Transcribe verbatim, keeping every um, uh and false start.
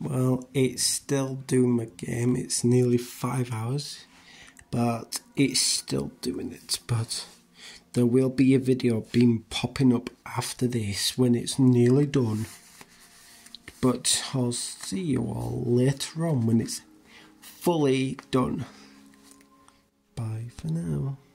Well, it's still doing my game. It's nearly five hours, but it's still doing it. But there will be a video being popping up after this when it's nearly done. But I'll see you all later on when it's fully done. Bye for now.